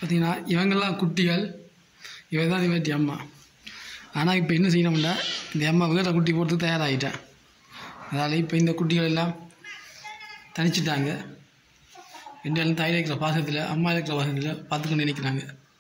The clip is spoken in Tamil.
பார்த்திங்கன்னா இவங்கெல்லாம் குட்டிகள், இவ தான் இவற்றி அம்மா. ஆனால் இப்போ என்ன செய்யணும்னா இந்த அம்மா வேறு குட்டி போட்டு தயாராகிட்டேன். அதனால் இப்போ இந்த குட்டிகள் எல்லாம் தனிச்சிட்டாங்க. ரெண்டு தாயில் இருக்கிற பாசத்தில், அம்மா இருக்கிற பாசத்தில் பார்த்துக்கொண்டு நினைக்கிறாங்க.